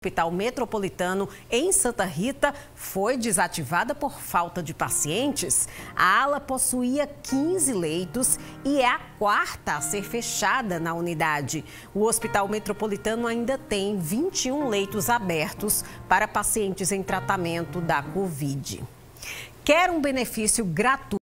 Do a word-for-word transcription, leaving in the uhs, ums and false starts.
Hospital Metropolitano em Santa Rita foi desativada por falta de pacientes. A ala possuía quinze leitos e é a quarta a ser fechada na unidade. O Hospital Metropolitano ainda tem vinte e um leitos abertos para pacientes em tratamento da Covid. Quer um benefício gratuito?